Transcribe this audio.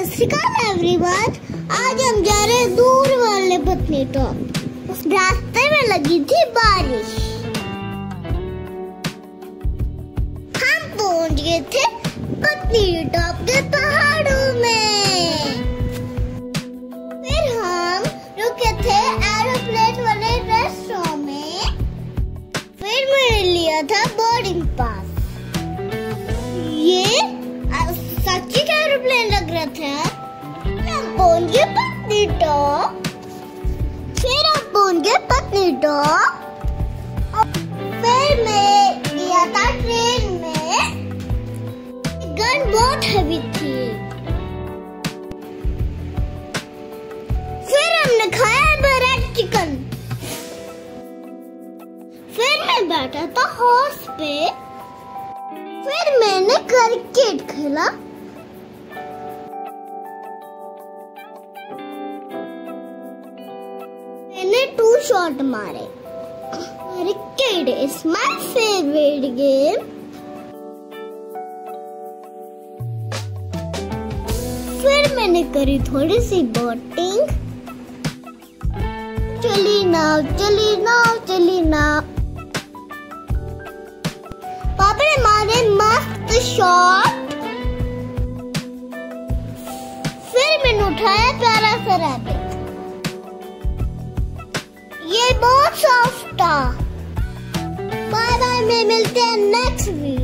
सत श्री अकाल एवरीवन। आज हम जा रहे हैं दूर वाले पत्नीटॉप। उस रास्ते में लगी थी बारिश। हम पहुंच गए थे पत्नीटॉप के पहाड़ों में। फिर हम रुके थे एरोप्लेन वाले रेस्टोरेंट में। फिर मैंने लिया था बोर्डिंग पास। ये सच्ची का एरोप्लेन लग रहा था। हम पहुंच गए पत्नीटॉप। फिर हम पहुंच गए पत्नीटॉप। फिर मैं गया था ट्रेन में। गन बहुत हैवी थी। फिर हमने खाया ब्रेड चिकन। फिर मैं बैठा था हॉर्स पे। फिर मैंने क्रिकेट खेला। मैंने 2 शॉट मारे। Cricket is my favourite game. फिर मैंने करी थोड़ी सी बोटिंग। चली नाव चली नाव चली नाव। पापा ने मारे मस्त शॉट। फिर मैंने उठाया प्यारा सा रैबिट। ये बहुत सॉफ्ट था। बाय बाय, में मिलते हैं नेक्स्ट वीडियो।